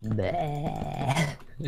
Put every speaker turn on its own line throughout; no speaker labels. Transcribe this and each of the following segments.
Bäh.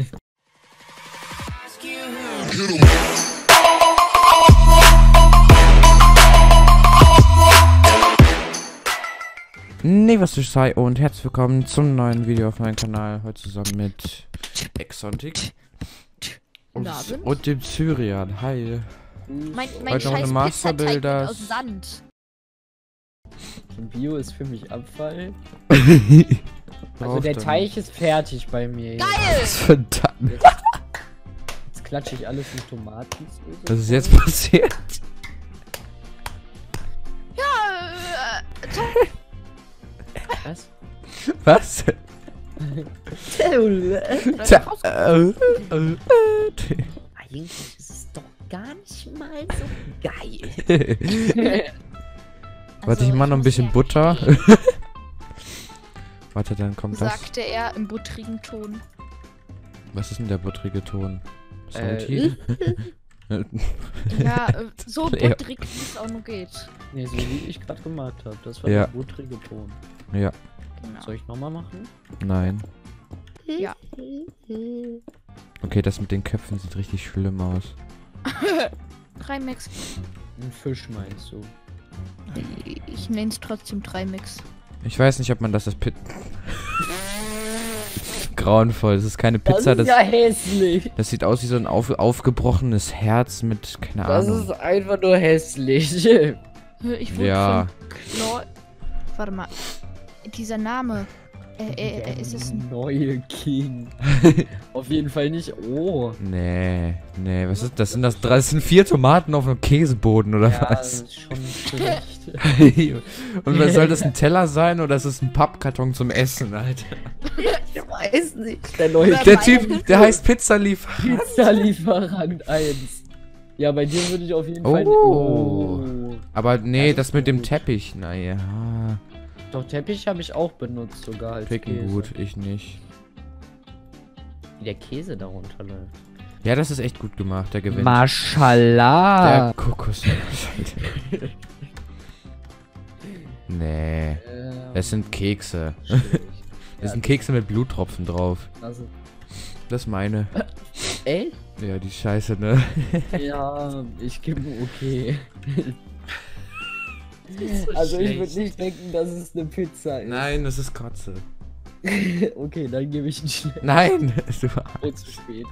Nee, was ich sei und herzlich willkommen zum neuen Video auf meinem Kanal. Heute zusammen mit Exontic und dem Syrian. Hi.
Mein
Heute noch eine
scheiß
Masterbilder.
Pizzateig aus Sand.
Bio ist für mich Abfall. Also
Drauf
der
dann.
Teich ist fertig bei mir.
Geil!
Was verdammt.
Jetzt klatsche ich alles mit Tomaten.
Was ist jetzt passiert?
Ja,
Was?
Was?
Eigentlich ist es doch gar nicht mal so geil.
Warte, ich mach noch ein bisschen Butter. Warte, dann kommt das.
sagte er im buttrigen Ton.
Was ist denn der buttrige Ton? Salty?
Ja, so
Ja.
buttrig, wie es auch nur geht.
Ne, so wie ich gerade gemacht habe. Das war
Ja.
der buttrige Ton.
Ja,
Genau.
Soll ich nochmal machen?
nein.
Ja.
Okay, das mit den Köpfen sieht richtig schlimm aus.
3-Mix.
Ein Fisch meinst du?
Ich nenne es trotzdem 3-Mix.
Ich weiß nicht, ob man das als Pizza... Grauenvoll, das ist keine Pizza,
das ist ja hässlich.
das sieht aus wie so ein aufgebrochenes Herz mit, keine
Das
Ahnung.
ist einfach nur hässlich.
Ich wurde
Ja.
von Warte mal. Dieser Name. Ist es ein...
Neue King. Auf jeden Fall nicht. Oh.
Nee, was ist das? Das sind 4 Tomaten auf einem Käseboden, oder
Ja, das
was?
ist schon schlecht.
Und was soll das, ein Teller sein oder ist es ein Pappkarton zum Essen, Alter?
Ich weiß nicht. Der neue
Der Typ, der heißt Pizzalieferant.
Pizzalieferant 1. Ja, bei dir würde ich auf jeden Fall...
Oh. Aber nee,
Das
das mit dem
gut.
Teppich, naja.
Doch, Teppich habe ich auch benutzt sogar als
Picken
Käse.
gut, ich nicht.
Wie der Käse darunter läuft.
Ja, das ist echt gut gemacht, der gewinnt.
Maschallah.
Der Kokos. Nee, es sind Kekse. Es sind Kekse mit Bluttropfen drauf.
Also,
Das ist meine.
echt?
Ja, die Scheiße, ne?
Ja, ich gebe okay.
so
Also ich
schlecht.
würde nicht denken, dass es eine Pizza ist.
Nein, das ist Kotze.
Okay, dann gebe ich einen schnell.
Nein!
Oh, zu spät.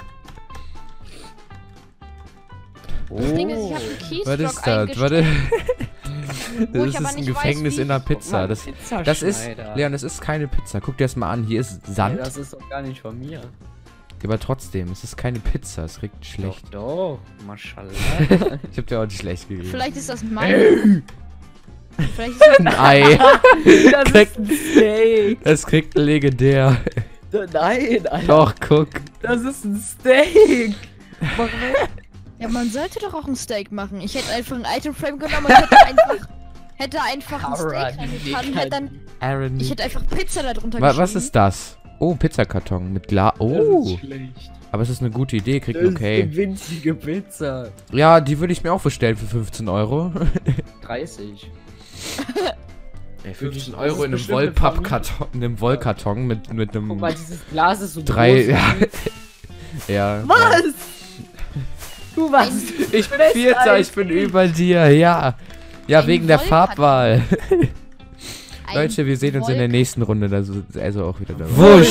Das Ding ist, ich habe einen
Was
Kiesblock
ist das? Warte.
Wo
Das
ich
ist
aber
ein
nicht
Gefängnis
weiß, wie
in der
ich-
Pizza. Das ist, Leon, das ist keine Pizza. Guck dir das mal an. Hier ist
Nee,
Sand.
das ist doch gar nicht von mir.
Aber trotzdem, es ist keine Pizza. Es riecht schlecht.
Doch, Maschallah.
Ich hab dir auch nicht schlecht gegeben.
Vielleicht ist das mein. Vielleicht ist das
Ein Ei.
Das
Kriegt-
ist ein Steak.
Es kriegt Legendär.
Nein, Alter.
Doch, guck.
Das ist ein Steak.
Ja, man sollte doch auch ein Steak machen. Ich hätte einfach ein Itemframe genommen und hätte einfach ein Steak reingetan. Hätte dann,
Aaron.
ich hätte einfach Pizza da drunter
Was
geschrieben.
ist das? Oh, Pizzakarton mit Glas.
Das
Oh.
ist schlecht.
Aber es ist eine gute Idee. Kriegt
Das ist
okay.
eine winzige Pizza.
Ja, die würde ich mir auch bestellen für 15 Euro.
30.
Ey,
15
Euro in einem
bestimmt eine
Wollpappkarton, in einem Wollkarton mit
Guck
einem
mal, dieses Glas ist so
3.
groß.
Ja. Ja.
Was? Du warst...
Ich bin Vierter, ich bin über dir, ja. Ja,
Ein
wegen der
Wollkarton.
Farbwahl.
Ein
Leute, wir sehen uns in der
Wolk-
nächsten Runde, da ist also auch wieder dabei.
Wusch!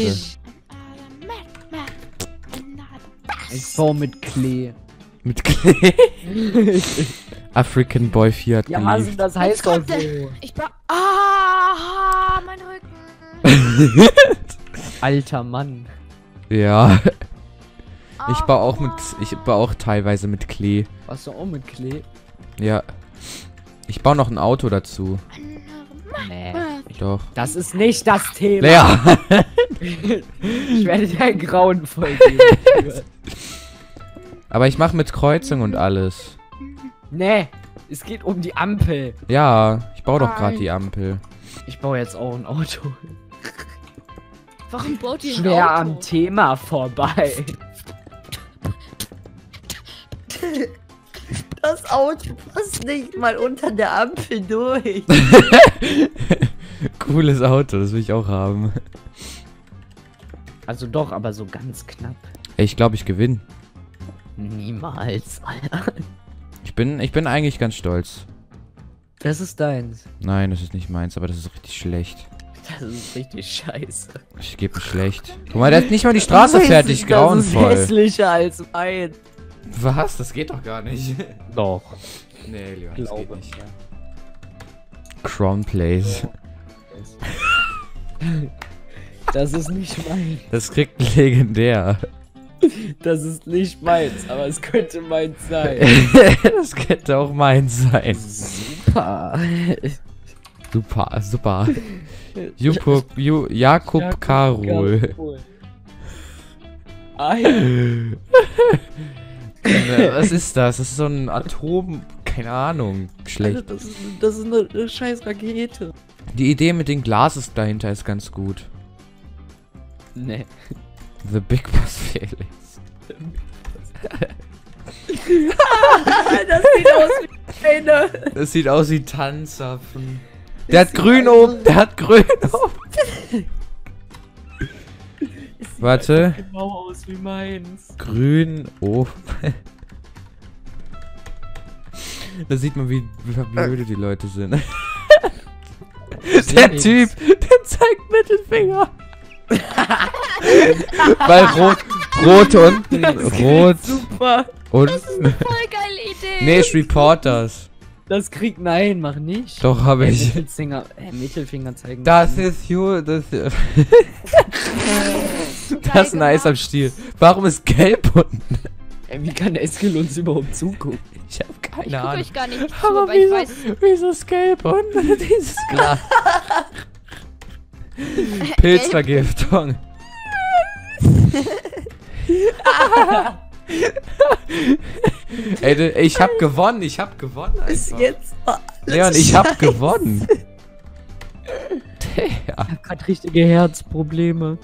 Ich baue mit Klee.
Mit Klee. African Boy Fiat
Ja,
geliebt.
also das heißt doch
kommt der-
so.
Ich war. Ah, mein Rücken.
Alter Mann.
Ja, ich baue auch
Aua.
ich baue auch teilweise mit Klee.
Warst du auch mit Klee?
Ja. Ich baue noch ein Auto dazu.
Nee.
Doch.
Das ist nicht das Thema.
Lea.
Ich werde dir ein grauenvoll geben.
Aber ich mache mit Kreuzung und alles.
Nee, es geht um die Ampel.
Ja, ich baue doch gerade
Nein.
die Ampel.
Ich baue jetzt auch ein Auto.
Warum baut ihr ein
Schwer
Auto?
am Thema vorbei. Das Auto passt nicht mal unter der Ampel durch.
Cooles Auto, das will ich auch haben.
Also doch, aber so ganz knapp.
Ich glaube, ich gewinne.
Niemals, Alter.
Ich bin eigentlich ganz stolz.
Das ist deins.
Nein, das ist nicht meins, aber das ist richtig schlecht.
Das ist richtig scheiße.
Ich gebe schlecht. Guck mal, der hat nicht mal die Straße fertig, grauenvoll.
Das ist hässlicher als mein.
Was? Das geht doch gar nicht.
Doch.
Nee, Leon, das
Glaube.
geht nicht. Crown Place.
Das ist nicht mein.
Das kriegt ein legendär.
Das ist nicht meins, aber es könnte meins sein.
Das könnte auch meins sein.
Super.
Super. Jakub Karol. Was ist das? Das ist so ein Atom... Keine Ahnung. Schlecht.
Das ist eine scheiß Rakete.
Die Idee mit den Glases dahinter ist ganz gut.
Nee.
The Big Boss Felix.
Das sieht aus wie eine.
Das sieht aus wie Tanzapfen. Der hat grün oben. Der hat grün oben. Warte.
Sieht genau aus wie meins.
Grün oben. Da sieht man, wie blöde die Leute sind. Der Typ, der zeigt Mittelfinger. Weil rot unten, rot
Super.
und...
Das ist eine voll geile Idee.
Nee, ich report das.
Das kriegt... Nein, mach nicht.
Doch, habe ich.
Mittelfinger zeigen.
Das ist you, das ist nice am Stiel. Warum ist gelb unten?
Ey, wie kann Eskel uns überhaupt zugucken?
Ich habe
Ich
keine
gucke
Ahnung.
euch gar nicht zu,
Aber
aber ich weiß...
wieso ist gelb unten? Dieses Glas. Pilzvergiftung. Ey, ich hab gewonnen,
Bis
einfach.
jetzt.
Leon, ich hab gewonnen.
Ich hab grad richtige Herzprobleme.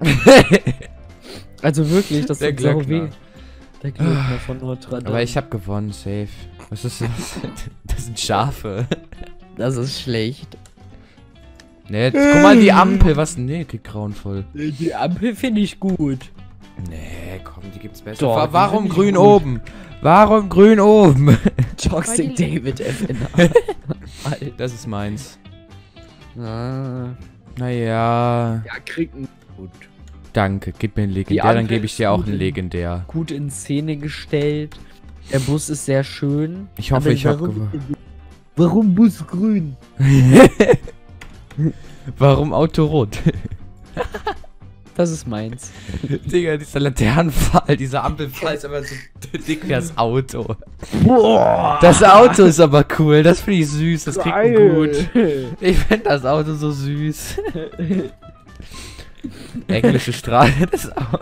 Also wirklich, das
Der
tut sau
Glöckner.
weh. Der Glöckner von Notre Dame.
Aber ich hab gewonnen, safe. Was ist das? Das sind Schafe.
Das ist schlecht.
Nee, guck mal, die Ampel, was? Nee, die grauenvoll.
Die Ampel finde ich gut.
Nee, komm, die gibt's besser.
Doch, die
Warum
find ich
grün
gut.
oben? Warum grün oben?
Toxic David FNA.
Das ist meins.
Ah,
Naja,
ja, kriegt ein gut.
danke. Gib mir ein
Die
Legendär,
Ampel
dann gebe ich
ist
dir auch
gut
ein
in-
Legendär.
Gut in Szene gestellt. Der Bus ist sehr schön.
Ich hoffe,
Aber
ich habe
warum-
gewonnen.
Warum Bus grün?
Warum Auto rot?
Das ist meins.
Digga, dieser Laternenpfahl, dieser Ampelpfahl ist aber so dick wie das Auto.
Boah!
Das Auto ist aber cool, das finde ich süß, das kriegt man gut. Ich finde das Auto so süß. Englische Straße, das Auto.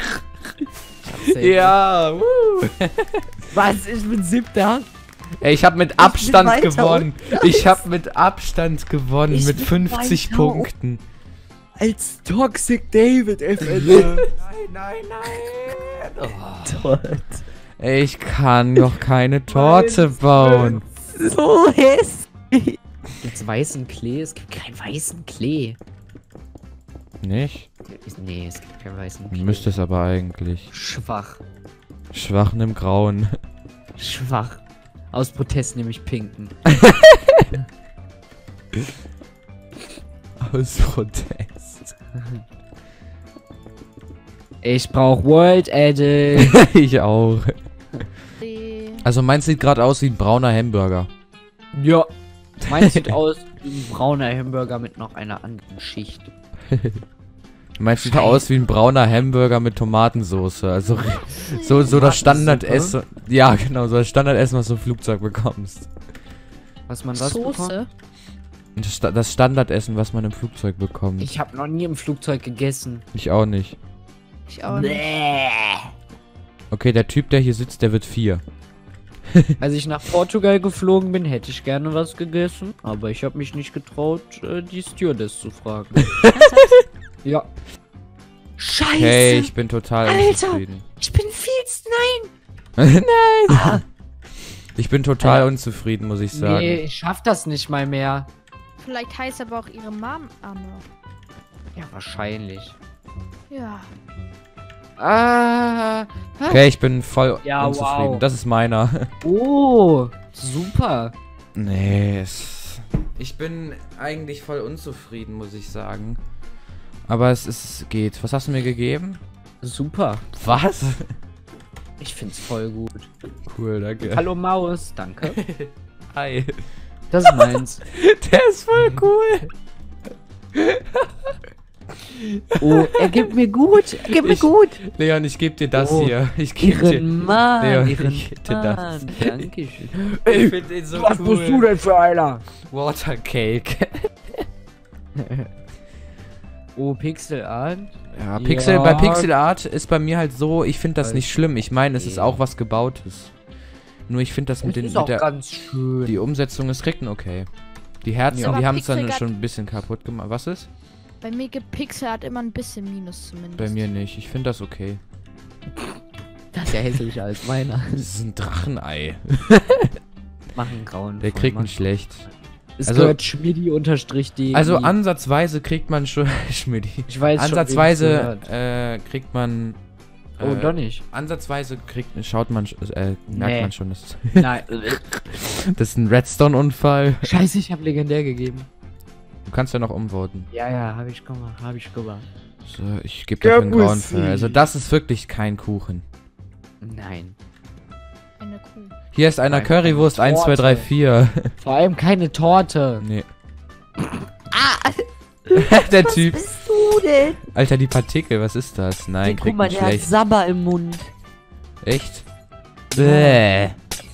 Ja,
Was? Ich bin 7.
Ey, ich habe mit Abstand
weiter
gewonnen. Ich habe mit Abstand gewonnen,
Ich
mit
bin
50
weiter
Punkten.
Als Toxic David FNA.
Nein. Oh.
Tot.
Ey, ich kann noch keine Torte bauen.
So hässlich. Gibt's weißen Klee? Es gibt keinen weißen Klee.
Nicht?
Nee, es gibt keinen weißen Klee.
Müsste es aber eigentlich.
Schwach.
Schwachen im Grauen.
Schwach. Aus Protest nehme ich pinken.
Aus Protest.
Ich brauch World Edit.
Ich auch.
Die-
Also meins sieht gerade aus wie ein brauner Hamburger.
Ja. Meins sieht aus wie ein brauner Hamburger mit noch einer anderen Schicht.
Meins sieht aus wie ein brauner Hamburger mit Tomatensauce. Also so das Standardessen. Ja, genau, so das Standardessen, was du im Flugzeug bekommst.
Was man das bekommt?
Soße.
Das Standardessen, was man im Flugzeug bekommt.
Ich habe noch nie im Flugzeug gegessen.
Ich auch nicht.
Ich auch nicht.
Okay, der Typ, der hier sitzt, der wird 4.
Als ich nach Portugal geflogen bin, hätte ich gerne was gegessen. Aber ich habe mich nicht getraut, die Stewardess zu fragen. Ja. Scheiße!
Okay, ich bin total
Alter!
unzufrieden.
Ich bin viel...
Nein! Ich bin total unzufrieden, muss ich sagen.
Nee, ich schaff das nicht mal mehr.
Vielleicht heißt aber auch ihre Mom Anne.
Ja, wahrscheinlich.
Ja.
Ah.
Okay, ich bin voll
Ja,
unzufrieden.
wow.
Das ist meiner.
Oh, super.
Nee, ich bin eigentlich voll unzufrieden, muss ich sagen. Aber geht. Was hast du mir gegeben?
Super.
Was?
Ich find's voll gut.
Cool, danke.
Hallo Maus, danke.
Hi.
Das ist meins.
Der ist voll cool.
Oh, er gibt mir gut. Er gibt mir gut.
Leon, ich gebe dir das
Oh,
hier. Ich gebe dir.
Mann.
Leon,
Ihren
ich geb dir das.
Mann. Dankeschön.
Ich finde den so
Was bist du denn für einer?
Watercake.
Oh, Pixel Art.
Ja,
Ja.
bei Pixel Art ist bei mir halt so, ich finde das
Weiß
nicht schlimm. Ich meine, es ist
okay.
auch was Gebautes. Nur ich finde das mit
Das
den
ist auch
mit der
ganz schön.
die Umsetzung ist Ricken okay. Die Herzen,
Ja.
die
Aber
haben es dann
Pixel
schon ein bisschen kaputt gemacht. Was ist?
Bei mir gibt Pixel hat immer ein bisschen Minus zumindest.
Bei mir nicht. Ich finde das okay.
Das ist ja hässlicher als meiner.
Das ist ein Drachenei.
Machen grauen.
Der kriegt einen schlecht.
Es
also-
gehört Schmidi-D.
Also ansatzweise kriegt man schon Schmidti.
ich weiß
Ansatzweise
schon,
kriegt man
oh, doch nicht.
ansatzweise merkt man
Nee.
schon, dass
Nein.
das ist ein Redstone-Unfall.
Scheiße, ich habe legendär gegeben.
Du kannst ja noch umvoten.
Ja, habe ich gemacht.
So, ich gebe dafür einen grauen Fall. Also das ist wirklich kein Kuchen.
Nein.
Eine Kuh.
Hier ist einer
Nein,
Currywurst
eine
1, 2, 3, 4.
Vor allem keine Torte.
Nee.
Ah,
Der Typ.
bist du denn?
Alter, die Partikel, was ist das? Nein,
Guck
kriegt
mal,
nicht
der hat
schlecht.
Sabber im Mund.
Echt? Bäh.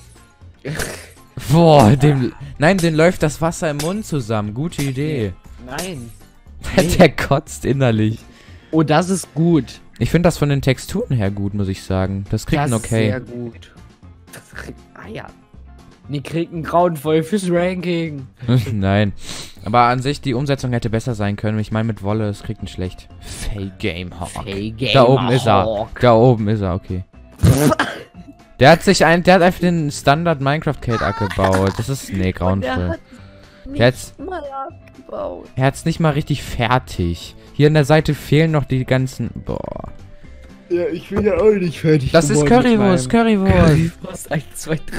Boah, nein, dem läuft das Wasser im Mund zusammen. Gute Idee.
Nein.
Der kotzt innerlich.
Oh, das ist gut.
Ich finde das von den Texturen her gut, muss ich sagen. Das kriegt
Das
ein okay.
ist sehr gut. Das kriegt. Ah ja. Die kriegt einen grauenvoll fürs Ranking.
Nein. Aber an sich, die Umsetzung hätte besser sein können. Ich meine, mit Wolle, es kriegt ein schlecht. Fake Game Hawk. Da oben ist er. Da oben ist er, okay. Der hat einfach den Standard Minecraft Kate gebaut. Das ist, nee, grauenvoll. Der hat's
mal abgebaut.
Er hat's nicht mal richtig fertig. Hier an der Seite fehlen noch die ganzen, boah.
Ja, ich bin ja auch nicht fertig.
Das ist Currywurst, Currywurst.
Currywurst 1, 2, 3.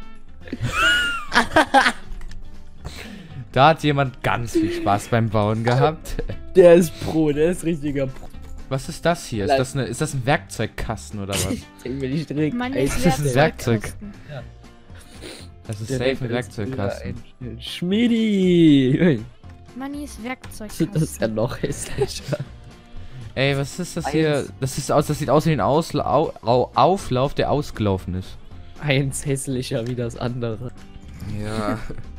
Da hat jemand ganz viel Spaß beim Bauen gehabt.
Der ist Pro, der ist richtiger Pro.
Was ist das hier? Ist das ein Werkzeugkasten oder was?
Den will ich direkt.
Meine
Ey,
das ist ein Werkzeug.
Werkzeugkasten.
Das ist
direkt
safe ein
als
Werkzeugkasten.
Bilder ein- Schmidi.
Mani ist
Das
Werkzeugkasten.
ist ja noch hässlicher.
Ey, was ist das hier? Das sieht aus wie ein Auflauf, der ausgelaufen ist.
Eins hässlicher wie das andere.
Ja.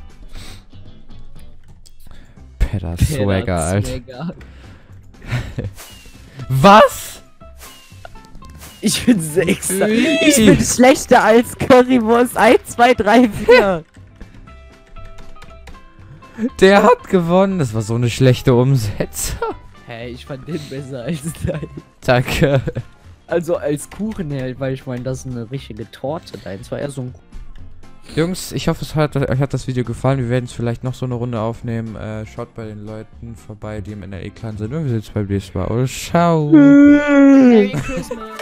Peter Swagger, Alter.
Swagger.
Was?
Ich bin Sechster.
Wie?
Ich bin schlechter als Currywurst 1, 2, 3, 4.
Der hat gewonnen. Das war so eine schlechte Umsetzung.
Hey, ich fand den besser als dein.
Danke.
Also als Kuchenheld, weil ich meine, das ist eine richtige Torte. Deins war eher so ein.
Jungs, ich hoffe, euch hat das Video gefallen. Wir werden es vielleicht noch so eine Runde aufnehmen. Schaut bei den Leuten vorbei, die im NRE-Clan sind. Und wir sehen uns beim nächsten Mal. Oh, ciao.
Merry Christmas.